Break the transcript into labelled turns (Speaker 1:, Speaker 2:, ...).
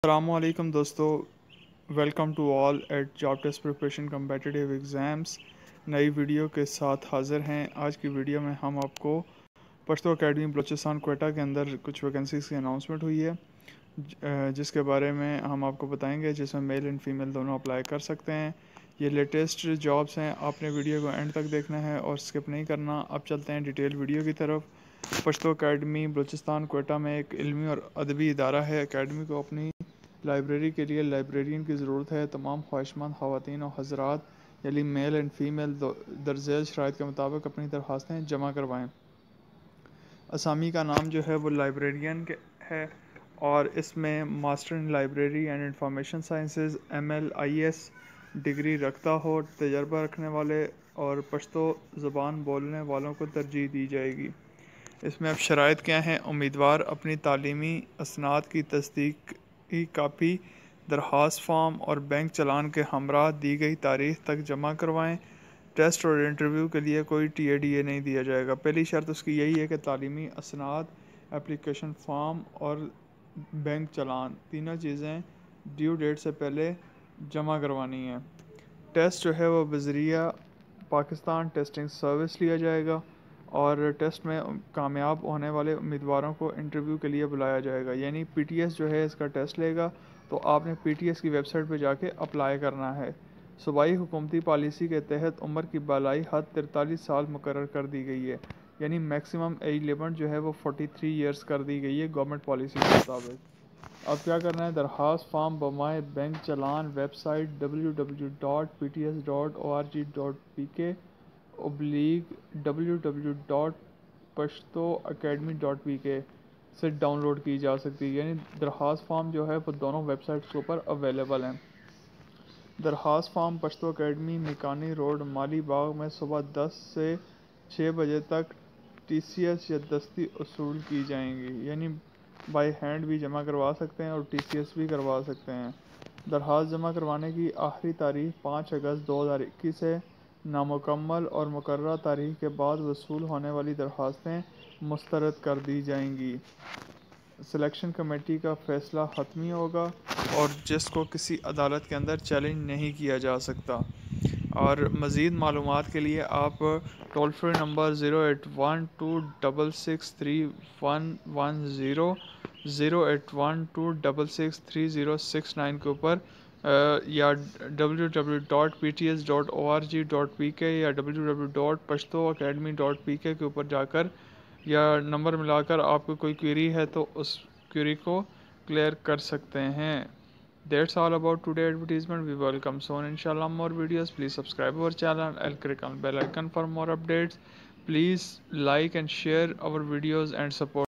Speaker 1: السلام علیکم دوستو، welcome to all at job test preparation competitive exams. نئی ویڈیو کے ساتھ حاضر ہیں۔ آج کی ویڈیو میں ہم آپ کو پشتو اکیڈمی بلوچستان کوئٹہ کے اندر کچھ ویکنسیز کی اناؤنسمنٹ ہوئی ہے جس کے بارے میں ہم آپ کو بتائیں گے، جس میں میل اینڈ فیمیل دونوں اپلائی کر سکتے ہیں۔ یہ لیٹسٹ جابس ہیں، آپ نے ویڈیو کو اینڈ تک دیکھنا ہے اور اسکپ نہیں کرنا۔ اب چلتے ہیں ڈیٹیل ویڈیو کی طرف۔ پشتو اکیڈمی بلوچستان کوئٹہ میں ایک علمی اور ادبی ادارہ ہے۔ اکیڈمی کو اپنی لائبریری کے لیے لائبریرین کی ضرورت ہے۔ تمام خواہشمند خواتین و حضرات یعنی میل اینڈ فیمیل درذیل شرائط کے مطابق اپنی درخواستیں جمع کروائیں۔ اسامی کا نام جو ہے وہ لائبریرین ہے اور اس میں master in library and information sciences MLIS degree رکھتا ہو، تجربہ رکھنے والے اور پشتو زبان بولنے والوں کو ترجیح دی جائے گی۔ اس میں اب شرائط کیا ہیں؟ امیدوار اپنی تعلیمی اسناد کی تصدیقی کاپی درخواست فارم اور بینک چلان کے ہمراہ دی گئی تاریخ تک جمع کروائیں۔ ٹیسٹ اور انٹرویو کے لیے کوئی TADA نہیں دیا جائے گا۔ پہلی شرط اس کی یہی ہے کہ تعلیمی اسناد، اپلیکیشن فارم اور بینک چلان تینوں چیزیں ڈیو ڈیٹ سے پہلے جمع کروانی ہیں۔ ٹیسٹ جو ہے وہ بذریعہ پاکستان ٹیسٹنگ سروس لیا جائے گا اور ٹیسٹ میں کامیاب ہونے والے امیدواروں کو انٹرویو کے لیے بلایا جائے گا۔ یعنی PTS جو ہے اس کا ٹیسٹ لے گا تو آپ نے PTS کی ویب سائٹ پہ جا کے اپلائی کرنا ہے۔ صوبائی حکومتی پالیسی کے تحت عمر کی بالائی حد 43 سال مقرر کر دی گئی ہے، یعنی میکسیمم ایج لمٹ جو ہے وہ 43 ایئرس کر دی گئی ہے گورنمنٹ پالیسی کے مطابق۔ اب کیا کرنا ہے؟ درخواست فارم بمائے bank challan website www.pts.org.pk/www.pashtoacademy.pk سے ڈاؤن لوڈ کی جا سکتی ہے۔ یعنی درخواست فارم جو ہے وہ دونوں ویب سائٹس کے اوپر اویلیبل ہیں۔ درخواست فارم پشتو اکیڈمی مکانی روڈ مالی باغ میں صبح 10 سے 6 بجے تک TCS یا دستی اصول کی جائیں گی، یعنی بائی ہینڈ بھی جمع کروا سکتے ہیں اور TCS بھی کروا سکتے ہیں۔ درخواست جمع کروانے کی آخری تاریخ 5 اگست 2021 ہے۔ نامکمل اور مقررہ تاریخ کے بعد وصول ہونے والی درخواستیں مسترد کر دی جائیں گی۔ سلیکشن کمیٹی کا فیصلہ حتمی ہوگا اور جس کو کسی عدالت کے اندر چیلنج نہیں کیا جا سکتا۔ اور مزید معلومات کے لیے آپ ٹول فری نمبر 08126631110 08126630069 کے اوپر یا www.pts.org.pk یا www.pashtoacademy.pk کے اوپر جا کر یا نمبر ملا کر آپ کو کوئی کوئری ہے تو اس کوئری کو کلیئر کر سکتے ہیں۔ That's all about today advertisement. We welcome soon inshallah more videos. Please subscribe our channel and click on bell icon for more updates. Please like and share our videos and support